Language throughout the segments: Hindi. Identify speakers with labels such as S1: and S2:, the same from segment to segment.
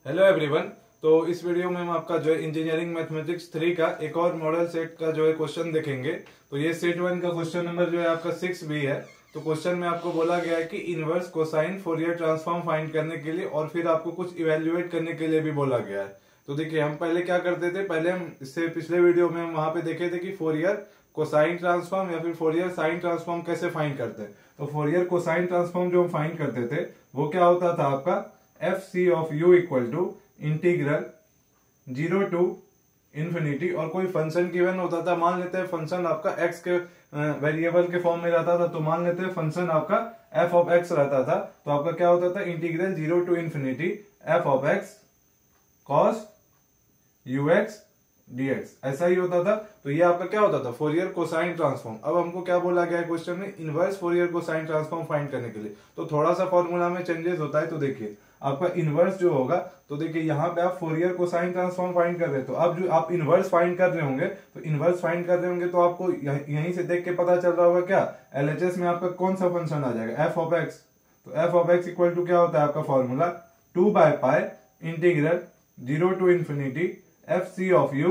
S1: Hello everyone. तो इस वीडियो में हम आपका जो है इंजीनियरिंग मैथमेटिक्स 3 का एक और मॉडल सेट का जो है क्वेश्चन देखेंगे। तो ये सेट 1 का क्वेश्चन नंबर जो है आपका 6 भी है। तो क्वेश्चन में आपको बोला गया है कि inverse cosine Fourier transform find करने के लिए और फिर आपको कुछ इवेल्युएट करने के लिए भी बोला गया है। तो देखिए हम पहले क्या करते थे, पहले हम इससे पिछले वीडियो में हम वहां पे देखे थे कि फोरियर कोसाइन ट्रांसफॉर्म या फिर फोरियर साइन ट्रांसफॉर्म कैसे फाइंड करते हैं। तो फोरियर कोसाइन ट्रांसफॉर्म जो हम फाइंड करते थे वो क्या होता था आपका F C of U equal to integral 0 to infinity, और कोई फंक्शन गिवन होता था। मान लेते हैं फंक्शन आपका एक्स के वेरिएबल के फॉर्म में रहता था, तो मान लेते हैं फंक्शन आपका एफ ऑफ एक्स रहता था। तो आपका क्या होता था, integral 0 to infinity F of X cos U X dx, ऐसा ही होता था। तो ये आपका क्या होता था, फोरियर कोसाइन ट्रांसफॉर्म। अब हमको क्या बोला गया है क्वेश्चन में, inverse Fourier cosine transform find करने के लिए। तो थोड़ा सा फॉर्मूला में चेंजेस होता है। तो देखिए आपका इनवर्स जो होगा, तो देखिए यहाँ पे आप फोरियर कोसाइन ट्रांसफॉर्म फाइंड कर रहे हैं, तो अब जो आप इनवर्स फाइंड कर रहे होंगे, तो इनवर्स फाइंड कर रहे होंगे तो आपको यहीं से देख के पता चल रहा होगा क्या, एलएचएस में आपका कौन सा फंक्शन आ जाएगा, एफ ऑफ एक्स। तो F of X equal to क्या होता है आपका फॉर्मूला 2/पाई integral 0 to infinity F C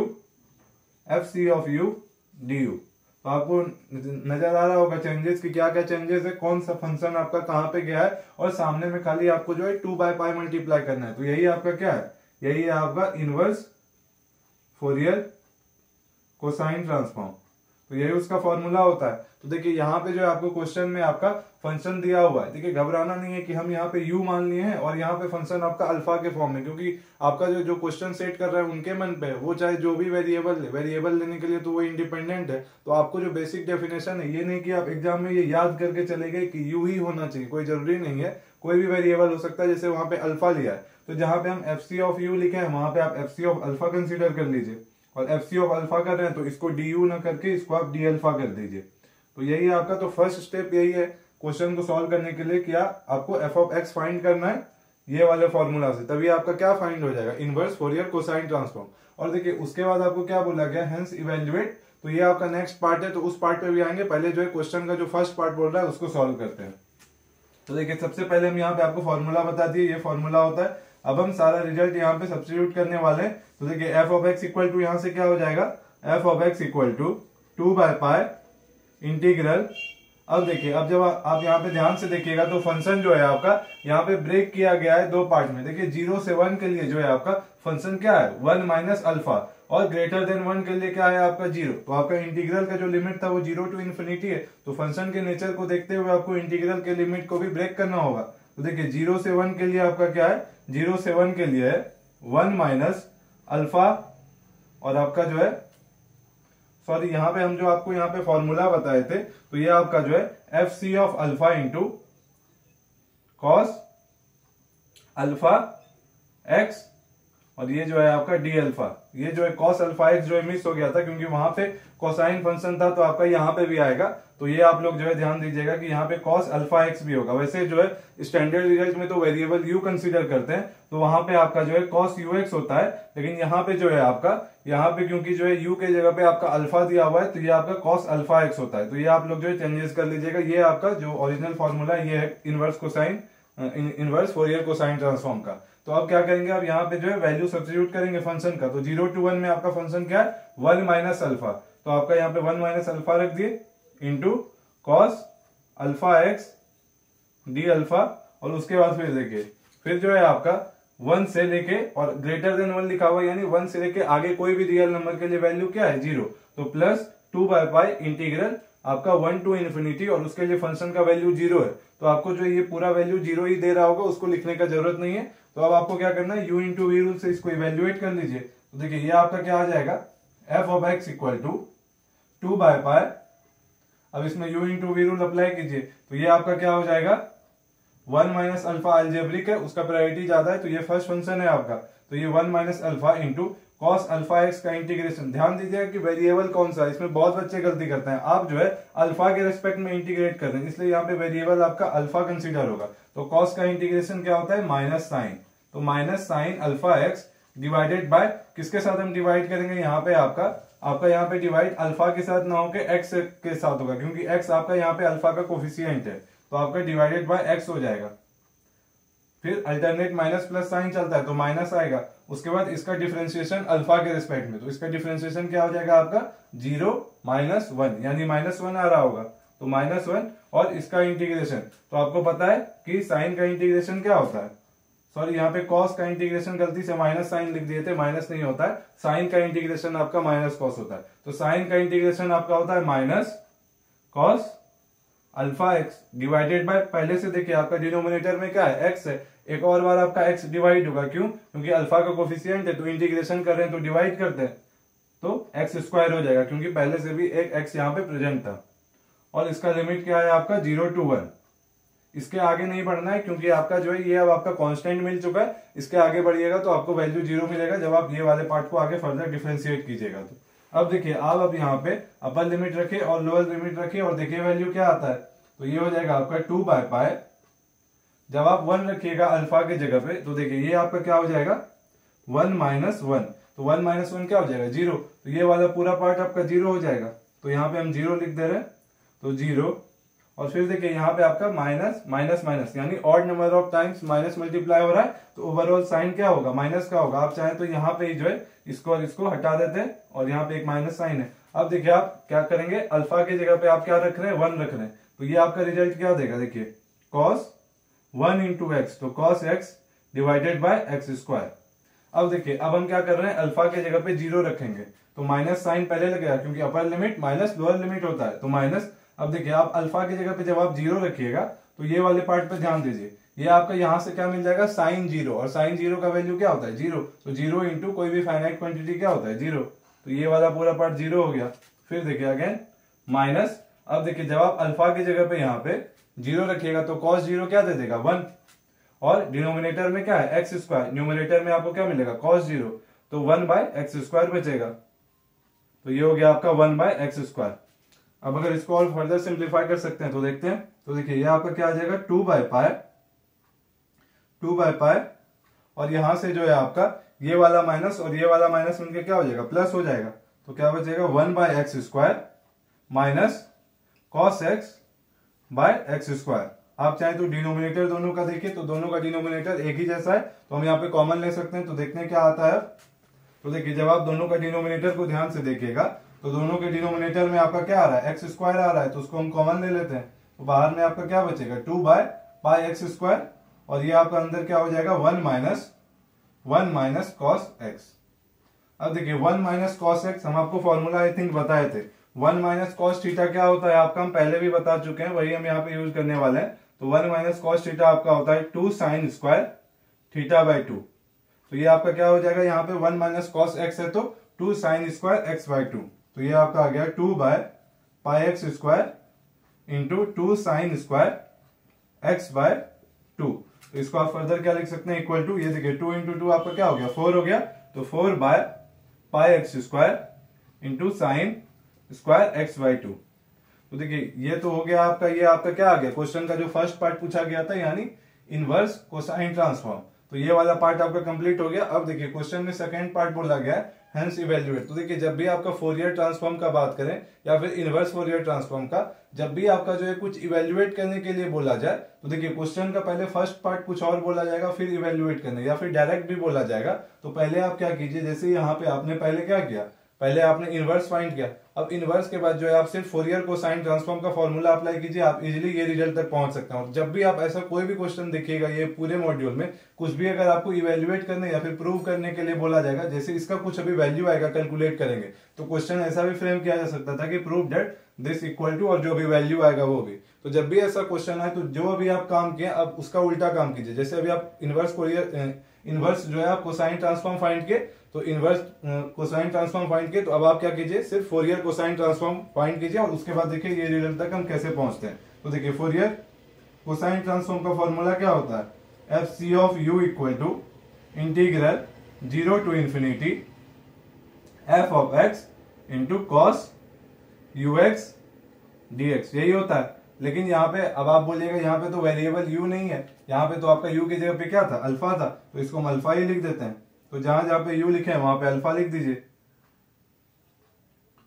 S1: of U D U. तो आपको नजर आ रहा होगा चेंजेस की क्या क्या चेंजेस है, कौन सा फंक्शन आपका कहां पे गया है, और सामने में खाली आपको जो है 2/पाई मल्टीप्लाई करना है। तो यही आपका क्या है, यही है आपका इनवर्स फोरियर कोसाइन ट्रांसफॉर्म। तो यही उसका फॉर्मूला होता है। तो देखिए यहाँ पे जो है आपको क्वेश्चन में आपका फंक्शन दिया हुआ है। देखिए घबराना नहीं है कि हम यहाँ पे u मान लिए हैं और यहाँ पे फंक्शन आपका अल्फा के फॉर्म में, क्योंकि आपका जो क्वेश्चन सेट कर रहा है उनके मन पे है, वो चाहे जो भी वेरिएबल लेने के लिए तो वो इंडिपेंडेंट है। तो आपको जो बेसिक डेफिनेशन है, ये नहीं कि आप एग्जाम में ये याद करके चले गए कि u ही होना चाहिए, कोई जरूरी नहीं है, कोई भी वेरिएबल हो सकता है। जैसे वहां पे अल्फा लिया है, तो जहां पे हम एफ सी ऑफ यू लिखे हैं वहां पे आप F C of alpha consider कर लीजिए, और एफ सी ऑफ अल्फा कर रहे हैं तो इसको डी यू ना करके इसको आप डी अल्फा कर दीजिए। तो यही है आपका। तो फर्स्ट स्टेप यही है क्वेश्चन को सॉल्व करने के लिए, क्या आपको एफ ऑफ एक्स फाइंड करना है ये वाले फॉर्मूला से, तभी आपका क्या फाइंड हो जाएगा, इनवर्स फोरियर कोसाइन ट्रांसफॉर्म। और देखिए उसके बाद आपको क्या बोला गया, हेंस इवेल्युएट। तो ये आपका नेक्स्ट पार्ट है, तो उस पार्ट पे भी आएंगे। पहले जो है क्वेश्चन का जो फर्स्ट पार्ट बोल रहा है उसको सॉल्व करते हैं। तो देखिए सबसे पहले हम यहाँ पे आपको फॉर्मूला बता दिए, ये फॉर्मूला होता है। अब हम सारा रिजल्ट यहाँ पे सब्स्टिट्यूट करने वाले हैं। तो देखिए F of X equal to यहाँ से क्या हो जाएगा, F of X equal to 2/पाई इंटीग्रल। अब देखिए, अब जब आप यहाँ पे ध्यान से देखिएगा तो फंक्शन जो है आपका यहाँ पे ब्रेक किया गया है दो पार्ट में। देखिए 0 से 1 के लिए जो है आपका फंक्शन क्या है 1 माइनस अल्फा, और ग्रेटर देन 1 के लिए क्या है आपका 0। तो आपका इंटीग्रल का जो लिमिट था वो 0 टू इन्फिनिटी है। तो फंक्शन के नेचर को देखते हुए आपको इंटीग्रल के लिमिट को भी ब्रेक करना होगा। तो देखिए 0 से 1 के लिए आपका क्या है, 0 से 1 के लिए है 1 माइनस अल्फा, और आपका जो है सॉरी यहाँ पे हम जो आपको यहाँ पे फॉर्मूला बताए थे, तो ये आपका जो है F C of alpha into cos alpha X, और ये जो है आपका डी अल्फा। ये जो है कॉस अल्फा एक्स जो है मिस हो गया था, क्योंकि वहां पे कोसाइन फंक्शन था, तो आपका यहाँ पे भी आएगा। तो ये आप लोग जो है ध्यान दीजिएगा कि यहाँ पे कॉस अल्फा एक्स भी होगा। वैसे जो है स्टैंडर्ड रिजल्ट में तो वेरिएबल यू कंसीडर करते हैं, तो वहां पे आपका जो है कॉस यू एक्स होता है। लेकिन यहाँ पे जो है आपका, यहाँ पे क्योंकि जो है यू के जगह पे आपका अल्फा दिया हुआ है, तो ये आपका कॉस अल्फा एक्स होता है। तो ये आप लोग जो है चेंजेस कर लीजिएगा। ये आपका जो ओरिजिनल फॉर्मूला ये है inverse cosine inverse Fourier cosine transform का। तो अब क्या करेंगे, अब यहाँ पे जो है वैल्यू सब्स्टिट्यूट करेंगे फंक्शन का। तो 0 टू 1 में आपका फंक्शन क्या है 1 माइनस अल्फा, तो आपका यहाँ पे 1 माइनस अल्फा रख दिए into cos alpha X D alpha. और उसके बाद फिर देखिए, फिर जो है आपका 1 से लेके और ग्रेटर देन 1 लिखा हुआ, यानी 1 से लेके आगे कोई भी रियल नंबर के लिए वैल्यू क्या है 0। तो प्लस 2/पाई इंटीग्रल आपका 1 टू इन्फिनिटी, और उसके लिए फंक्शन का वैल्यू 0 है। तो आपको जो ये पूरा वैल्यू 0 ही दे रहा होगा, उसको लिखने का जरूरत नहीं है। तो अब आपको क्या करना है, u इंटू वी रूल से इसको इवेल्युएट कर लीजिए। तो देखिए ये आपका क्या आ जाएगा, F of X equal to 2/पाई। अब इसमें u into V rule apply कीजिए, तो ये आपका क्या हो जाएगा 1 माइनस अल्फा अल्जेब्रिक है, उसका प्रायोरिटी ज्यादा है, तो ये फर्स्ट फंक्शन है आपका। तो ये 1 minus alpha into cos alpha X का इंटीग्रेशन। ध्यान दीजिएगा कि वेरिएबल कौन सा है, इसमें बहुत बच्चे गलती करते हैं। आप जो है अल्फा के रेस्पेक्ट में इंटीग्रेट कर रहे हैं, इसलिए यहाँ पे वेरिएबल आपका अल्फा कंसीडर होगा। तो कॉस का इंटीग्रेशन क्या होता है माइनस साइन, तो minus sine alpha X divided by किसके साथ हम डिवाइड करेंगे, यहाँ पे आपका यहाँ पे डिवाइड अल्फा के साथ ना होकर एक्स के साथ होगा, क्योंकि एक्स आपका यहाँ पे अल्फा का कोफिशियंट है। तो आपका डिवाइडेड बाय एक्स हो जाएगा। फिर अल्टरनेट माइनस प्लस साइन चलता है तो माइनस आएगा, उसके बाद इसका डिफरेंशिएशन अल्फा के रिस्पेक्ट में, तो इसका डिफरेंशिएशन क्या हो जाएगा आपका 0 -1, यानी -1 आ रहा होगा तो -1, और इसका इंटीग्रेशन, तो आपको पता है कि साइन का इंटीग्रेशन क्या होता है, सॉरी यहाँ पे कॉस का इंटीग्रेशन गलती से माइनस साइन लिख दिए थे, माइनस नहीं होता है, साइन का इंटीग्रेशन आपका माइनस कॉस होता है, तो साइन का इंटीग्रेशन आपका होता है minus cos alpha X divided by, पहले से देखिए आपका डिनोमिनेटर में क्या है एक्स है, एक और बार आपका एक्स डिवाइड होगा, क्यों, क्योंकि अल्फा का कोफिशिएंट है तो इंटीग्रेशन कर रहे हैं तो डिवाइड करते हैं तो एक्स स्क्वायर हो जाएगा, क्योंकि पहले से भी एक एक्स यहाँ पे प्रेजेंट था, और इसका लिमिट क्या है आपका 0 to 1, इसके आगे नहीं बढ़ना है क्योंकि आपका जो है ये अब आपका कांस्टेंट मिल चुका है, इसके आगे बढ़िएगा तो आपको वैल्यू 0 मिलेगा जब आप ये वाले पार्ट को आगे फर्दर डिफरेंशिएट कीजिएगा। तो अब देखिए आप अब यहाँ पे अपर लिमिट रखिए और लोअर लिमिट रखिए और देखिए वैल्यू क्या आता है, तो ये हो जाएगा आपका 2/π, जब आप 1 रखिएगा अल्फा के जगह पे तो देखिए ये आपका क्या हो जाएगा 1 - 1, तो 1 - 1 क्या हो जाएगा 0, तो ये वाला पूरा पार्ट आपका 0 हो जाएगा, तो यहाँ पे हम 0 लिख दे रहे हैं तो 0, और फिर देखिए यहाँ पे आपका माइनस माइनस माइनस, यानी odd number of times minus multiply हो रहा है, तो ओवरऑल साइन क्या होगा माइनस का होगा, आप चाहे तो यहाँ पे ही जो है इसको और इसको हटा देते हैं और यहाँ पे एक माइनस साइन है। अब देखिए आप क्या करेंगे, अल्फा की जगह पे आप क्या रख रहे हैं 1 रख रहे हैं, तो ये आपका रिजल्ट क्या देगा, देखिए cos 1 × x, तो cos x divided by X square. अब देखिए अब हम क्या कर रहे हैं, अल्फा के जगह पे 0 रखेंगे तो माइनस साइन पहले लगेगा क्योंकि upper limit minus lower limit होता है, तो माइनस। अब देखिए आप अल्फा की जगह पे जब आप 0 रखिएगा तो ये वाले पार्ट पे ध्यान दीजिए, ये आपका यहाँ से क्या मिल जाएगा साइन 0, और साइन 0 का वैल्यू क्या होता है 0, तो 0 इंटू कोई भी फाइनाइट क्वांटिटी क्या होता है 0, तो ये वाला पूरा पार्ट 0 हो गया। फिर देखिए अगेन माइनस, अब देखिए जब आप अल्फा की जगह पे यहाँ पे 0 रखिएगा तो cos 0 क्या दे देगा 1, और डिनोमिनेटर में क्या है एक्स स्क्वायर, न्यूमिनेटर में आपको क्या मिलेगा cos 0, तो 1/x² बचेगा, तो ये हो गया आपका 1/x²। अब अगर इसको और फर्दर सिंप्लीफाई कर सकते हैं तो देखते हैं, तो देखिए ये आपका क्या आ जाएगा 2/π, और यहां से जो है आपका ये वाला माइनस और ये वाला माइनस मिलकर क्या हो जाएगा प्लस हो जाएगा, तो क्या बचेगा 1/x² माइनस cos x/x²। आप चाहे तो डिनोमिनेटर दोनों का देखिए, तो दोनों का डिनोमिनेटर एक ही जैसा है तो हम यहाँ पे कॉमन ले सकते हैं, तो देखते हैं क्या आता है। तो देखिए जब आप दोनों का डिनोमिनेटर को ध्यान से देखिएगा तो दोनों के डिनोमिनेटर में आपका क्या आ रहा है x² आ रहा है, तो उसको हम कॉमन ले लेते हैं, तो बाहर में आपका क्या बचेगा 2/πx², और ये आपका अंदर क्या हो जाएगा 1 माइनस cos x। अब देखिए 1 - cos x हम आपको फॉर्मूला आई थिंक बताए थे, 1 - cos थीटा क्या होता है आपका हम पहले भी बता चुके हैं, वही हम यहाँ पे यूज करने वाले हैं। तो 1 - cos थीटा आपका होता है 2 sin² θ/2, तो ये आपका क्या हो जाएगा, यहाँ पे 1 - cos x है तो 2 sin² x/2, तो ये आपका आ गया 2/πx² इंटू 2 sin² x/2। तो इसको आप फर्दर क्या लिख सकते हैं इक्वल टू, ये देखिए 2 × 2 आपका क्या हो गया 4 हो गया, तो 4/πx² इंटू sin² x/2। तो देखिए ये तो हो गया आपका, ये आपका क्या आ गया क्वेश्चन का जो फर्स्ट पार्ट पूछा गया था, यानी इनवर्स कोसाइन ट्रांसफॉर्म, तो ये वाला पार्ट आपका कंप्लीट हो गया। अब देखिए क्वेश्चन में सेकंड पार्ट बोला गया है हेंस इवेल्युएट, तो देखिए जब भी आपका फोरियर ट्रांसफॉर्म का बात करें या फिर इनवर्स फोरियर ट्रांसफॉर्म का, जब भी आपका जो है कुछ इवेल्युएट करने के लिए बोला जाए तो देखिए क्वेश्चन का पहले फर्स्ट पार्ट कुछ और बोला जाएगा, फिर इवेल्युएट करने या फिर डायरेक्ट भी बोला जाएगा। तो पहले आप क्या कीजिए, जैसे यहाँ पे आपने पहले क्या किया, पहले आपने इनवर्स फाइंड किया, अब इनवर्स के बाद जो है आप सिर्फ फोरियर कोसाइन ट्रांसफॉर्म का फॉर्मूला अप्लाई कीजिए, आप इजीली ये रिजल्ट तक पहुंच सकते हैं। और जब भी आप ऐसा कोई भी क्वेश्चन देखिएगा ये पूरे मॉड्यूल में, कुछ भी अगर आपको इवेल्युएट करने या फिर प्रूव करने के लिए बोला जाएगा, जैसे इसका कुछ अभी वैल्यू आएगा कैलकुलेट करेंगे, तो क्वेश्चन ऐसा भी फ्रेम किया जा सकता था कि prove that this equal to, और जो भी वैल्यू आएगा वो भी। तो जब भी ऐसा क्वेश्चन आए तो जो अभी आप काम किए अब उसका उल्टा काम कीजिए। जैसे अभी आप इनवर्स जो है आप कोसाइन ट्रांसफॉर्म फाइंड किए, तो इनवर्स कोसाइन ट्रांसफॉर्म फाइंड किए, तो अब आप क्या कीजिए सिर्फ फोरियर कोसाइन ट्रांसफॉर्म फाइंड कीजिए, और उसके बाद देखिए ये रिजल्ट तक हम कैसे पहुंचते हैं। तो देखिए फोरियर कोसाइन ट्रांसफॉर्म का फॉर्मूला क्या होता है, fc(u) equal to integral 0 to ∞ f(x) into cos ux dx, यही होता है। लेकिन यहाँ पे अब आप बोलिएगा यहाँ पे तो वेरिएबल u नहीं है, यहाँ पे तो आपका u की जगह पे क्या था अल्फा था, तो इसको हम अल्फा ही लिख देते हैं। तो जहां जहां पे u लिखे हैं वहां पे अल्फा लिख दीजिए।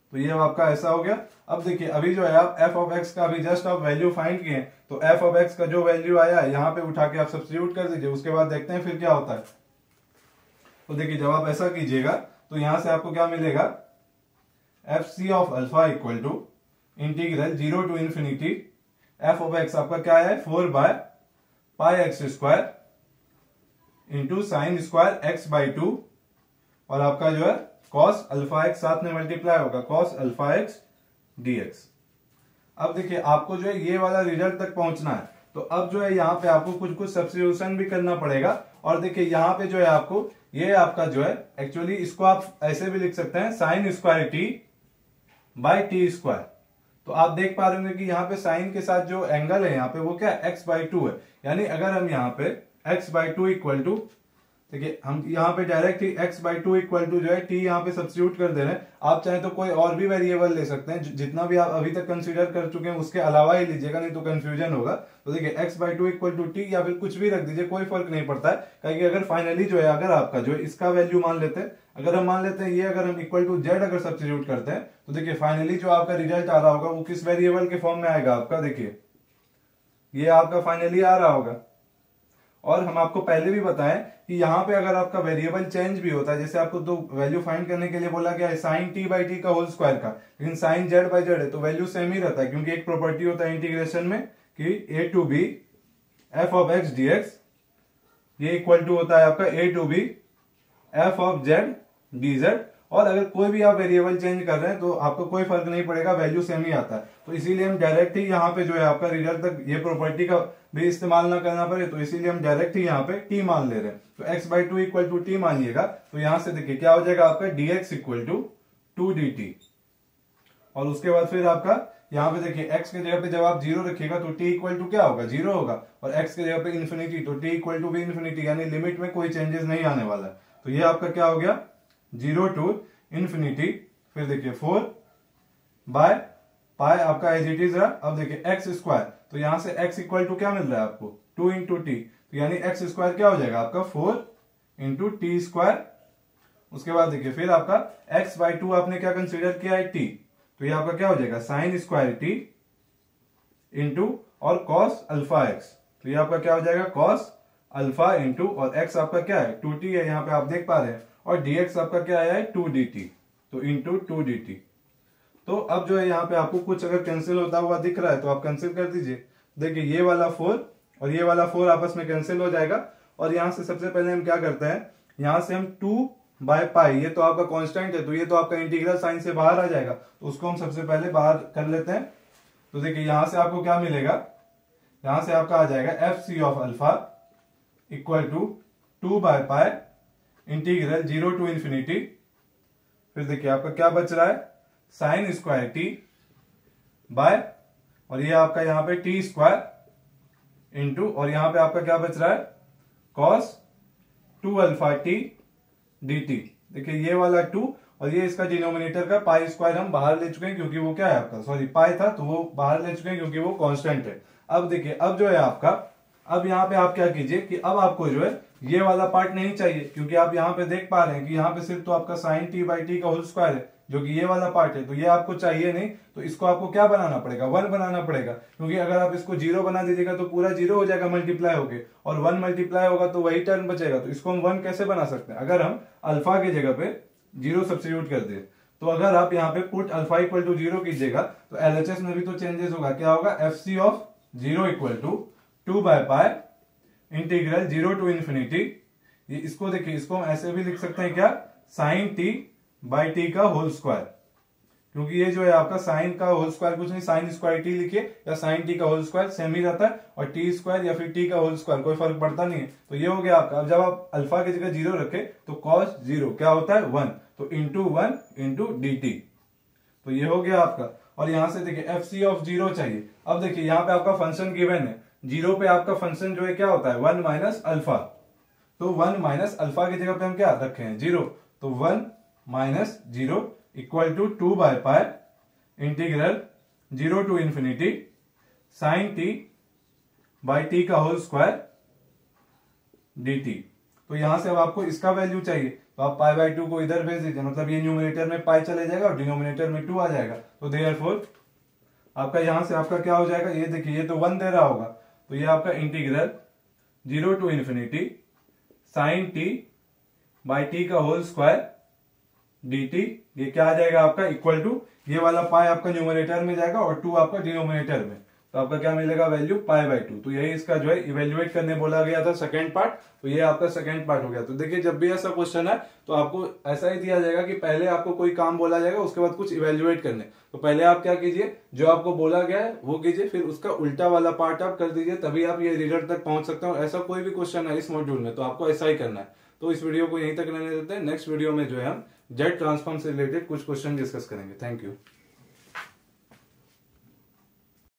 S1: तो ये आपका ऐसा हो गया। अब देखिए अभी जो है आप एफ ऑफ एक्स का अभी जस्ट आप वैल्यू फाइंड किए, तो एफ ऑफ एक्स का जो वैल्यू आया है यहाँ पे उठा के आप सब्स्टिट्यूट कर दीजिए, उसके बाद देखते हैं फिर क्या होता है। तो देखिए जब आप ऐसा कीजिएगा तो यहां से आपको क्या मिलेगा, F C of alpha equal to integral 0 to infinity F of X आपका क्या है 4 by pi X square into sine square X by 2, और आपका जो है कॉस अल्फा एक्स साथ में मल्टीप्लाई होगा कॉस अल्फा एक्स डीएक्स। अब देखिए आपको जो है ये वाला रिजल्ट तक पहुंचना है, तो अब जो है यहाँ पे आपको कुछ कुछ सब्स्टिट्यूशन भी करना पड़ेगा। और देखिए यहाँ पे जो है आपको ये आपका जो है एक्चुअली इसको आप ऐसे भी लिख सकते हैं sine square T by T square. तो आप देख पा रहे होंगे कि यहाँ पे साइन के साथ जो एंगल है यहाँ पे वो क्या है एक्स बाई 2 है, यानी अगर हम यहाँ पे एक्स बाई 2 इक्वल टू, देखिए हम यहाँ पे डायरेक्ट ही x बाई 2 इक्वल टू जो है t यहाँ पे सब्स्टिट्यूट कर दे रहे हैं। आप चाहे तो कोई और भी वेरिएबल ले सकते हैं, जितना भी आप अभी तक कंसीडर कर चुके हैं उसके अलावा ही लीजिएगा, नहीं तो कंफ्यूजन होगा। तो देखिए x by 2 equal to T या फिर कुछ भी रख दीजिए, कोई फर्क नहीं पड़ता है। क्योंकि अगर फाइनली जो है अगर आपका जो है इसका वैल्यू मान लेते हैं, अगर हम मान लेते हैं ये अगर हम इक्वल टू जेड अगर सब्स्टिट्यूट करते हैं, तो देखिए फाइनली जो आपका रिजल्ट आ रहा होगा वो किस वेरिएबल के फॉर्म में आएगा आपका, देखिए ये आपका फाइनली आ रहा होगा। और हम आपको पहले भी बताएं कि यहाँ पे अगर आपका वेरिएबल चेंज भी होता है, जैसे आपको तो वैल्यू फाइंड करने के लिए बोला गया है साइन टी बाई टी का होल स्क्वायर का, लेकिन साइन जेड बाई जेड है तो वैल्यू सेम ही रहता है, क्योंकि एक प्रॉपर्टी होता है इंटीग्रेशन में कि A to B F of X D X ये इक्वल टू होता है आपका A to B F of Z D Z. और अगर कोई भी आप वेरिएबल चेंज कर रहे हैं तो आपको कोई फर्क नहीं पड़ेगा, वैल्यू सेम ही आता है। तो इसीलिए हम डायरेक्ट ही यहाँ पे जो है आपका रिजल्ट तक ये प्रॉपर्टी का भी इस्तेमाल ना करना पड़े, तो इसीलिए हम डायरेक्ट ही यहाँ पे टी मान ले रहे हैं। तो X by 2 equal to T मानिएगा, तो यहां से देखिए क्या हो जाएगा आपका dx इक्वल टू 2dt। और उसके बाद फिर आपका यहाँ पे देखिए x के जगह पे जब आप 0 रखिएगा तो t इक्वल टू क्या होगा 0 होगा, और x के जगह पे इन्फिनिटी तो t इक्वल टू भी इन्फिनिटी, यानी लिमिट में कोई चेंजेस नहीं आने वाला। तो ये आपका क्या हो गया 0 टू इन्फिनिटी, फिर देखिए 4 बाय पाई आपका एज इट इज रहा। अब देखिए एक्स स्क्वायर, तो यहां से x इक्वल टू क्या मिल रहा है आपको 2 इंटू टी, तो यानी एक्स स्क्वायर क्या हो जाएगा आपका 4 इंटू टी स्क्वायर। उसके बाद देखिए फिर आपका x बाई 2 आपने क्या कंसीडर किया है t, तो ये आपका क्या हो जाएगा साइन स्क्वायर टी इंटू और कॉस अल्फा एक्स, तो ये आपका क्या हो जाएगा कॉस अल्फा इंटू और x आपका क्या है 2t है यहाँ पे आप देख पा रहे हैं, और dx आपका क्या आया है 2dt, तो इंटू 2dt। तो अब जो है यहाँ पे आपको कुछ अगर कैंसिल होता हुआ दिख रहा है तो आप कैंसिल कर दीजिए। देखिए ये वाला 4 और ये वाला 4 आपस में कैंसिल हो जाएगा। और यहाँ से सबसे पहले हम क्या करते हैं, यहाँ से हम 2 बाय पाई, ये तो आपका कांस्टेंट है तो ये तो आपका इंटीग्रल साइन से बाहर आ जाएगा, तो उसको हम सबसे पहले बाहर कर लेते हैं। तो देखिए यहां से आपको क्या मिलेगा, यहां से आपका आ जाएगा F C of alpha equal to 2 by pi integral 0 to infinity, फिर देखिए आपका क्या बच रहा है साइन स्क्वायर टी बाय, और ये आपका यहाँ पे टी स्क्वायर इंटू, और यहां पे आपका क्या बच रहा है cos 2 alpha T D T. देखिए ये वाला 2 और ये इसका डिनोमिनेटर का पाई स्क्वायर हम बाहर ले चुके हैं, क्योंकि वो क्या है आपका सॉरी पाई था तो वो बाहर ले चुके हैं क्योंकि वो कांस्टेंट है। अब देखिए अब जो है आपका, अब यहाँ पे आप क्या कीजिए कि अब आपको जो है ये वाला पार्ट नहीं चाहिए, क्योंकि आप यहाँ पे देख पा रहे हैं कि यहाँ पे सिर्फ तो आपका साइन टी बाई टी का होल स्क्वायर है, जो कि ये वाला पार्ट है, तो ये आपको चाहिए नहीं। तो इसको आपको क्या बनाना पड़ेगा 1 बनाना पड़ेगा, क्योंकि अगर आप इसको 0 बना दीजिएगा तो पूरा 0 हो जाएगा मल्टीप्लाई होके, और 1 मल्टीप्लाई होगा तो वही टर्म बचेगा। तो इसको हम 1 कैसे बना सकते हैं, अगर हम अल्फा की जगह पे 0 सब्स्टिट्यूट कर दे। तो अगर आप यहाँ पे पुट अल्फा इक्वल टू 0 कीजिएगा तो एलएचएस में भी तो चेंजेस होगा, क्या होगा F C of 0 equal to 2 by pi integral 0 to infinity. ये इसको देखिए, इसको हम ऐसे भी लिख सकते हैं क्या साइन टी बाई टी का होल स्क्वायर, क्योंकि ये जो है आपका साइन का होल स्क्वायर कुछ नहीं, साइन स्क्वायर टी लिखिए या साइन टी का होल स्क्वायर सेम ही रहता है, और टी स्क्वायर या फिर टी का होल स्क्वायर कोई फर्क पड़ता नहीं है। तो ये हो गया आपका। अब जब आप अल्फा की जगह 0 रखे तो कॉस 0 क्या होता है 1, तो इंटू 1 इंटू डी टी, तो ये हो गया आपका। और यहां से देखिए एफ सी ऑफ 0 चाहिए। अब देखिए यहाँ पे आपका फंक्शन गिवन है, 0 पे आपका फंक्शन जो है क्या होता है 1 माइनस अल्फा, तो 1 माइनस अल्फा की जगह पे हम क्या रखे हैं 0, तो 1 minus 0 equal to 2 by pi integral 0 to infinity sine T by T का होल स्क्वायर डी टी। तो यहाँ से अब आपको इसका वैल्यू चाहिए, तो आप पाई बाई 2 को इधर भेज दीजिए, मतलब ये न्यूमिनेटर में पाई चले जाएगा और डिनोमिनेटर में 2 आ जाएगा। तो देयरफॉर आपका यहां से आपका क्या हो जाएगा, ये देखिए ये तो 1 दे रहा होगा, तो ये आपका integral 0 to infinity sine T by T का होल स्क्वायर dt, ये क्या आ जाएगा आपका इक्वल टू, ये वाला पाई आपका न्यूमरेटर में जाएगा और 2 आपका डिनोमिनेटर में, तो आपका क्या मिलेगा वैल्यू पाई बाई 2। तो यही इसका जो है इवेल्युएट करने बोला गया था सेकंड पार्ट, तो ये आपका सेकंड पार्ट हो गया। तो देखिए जब भी ऐसा क्वेश्चन है तो आपको ऐसा ही दिया जाएगा कि पहले आपको कोई काम बोला जाएगा, उसके बाद कुछ इवेल्युएट करने, तो पहले आप क्या कीजिए, जो आपको बोला गया है वो कीजिए, फिर उसका उल्टा वाला पार्ट आप कर दीजिए, तभी आप ये रिजल्ट तक पहुंच सकते हो। ऐसा कोई भी क्वेश्चन है इस मॉड्यूल में तो आपको ऐसा ही करना है। तो इस वीडियो को यहीं तक रहने देते हैं, नेक्स्ट वीडियो में जो है हम जेड ट्रांसफॉर्म से रिलेटेड कुछ क्वेश्चन डिस्कस करेंगे। Thank you.